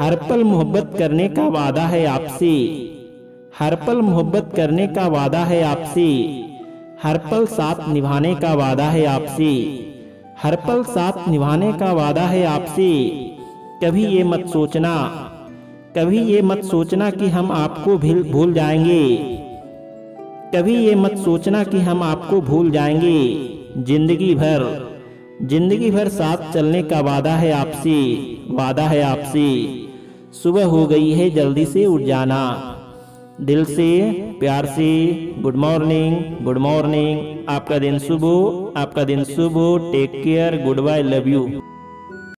हर पल मोहब्बत करने का वादा है आपसे, हर पल मोहब्बत करने का वादा है आपसे, हर पल साथ निभाने का वादा है आपसे, हर पल साथ निभाने का वादा है आपसे। कभी ये मत सोचना, कभी ये मत सोचना कि हम आपको भूल जाएंगे, कभी ये मत सोचना कि हम आपको भूल जाएंगे। जिंदगी भर साथ चलने का वादा है आपसे, वादा है आपसे। सुबह हो गई है, जल्दी से उठ जाना। दिल से प्यार से गुड मॉर्निंग, गुड मॉर्निंग। आपका दिन शुभ हो, आपका दिन शुभ हो। Take care, goodbye, love you.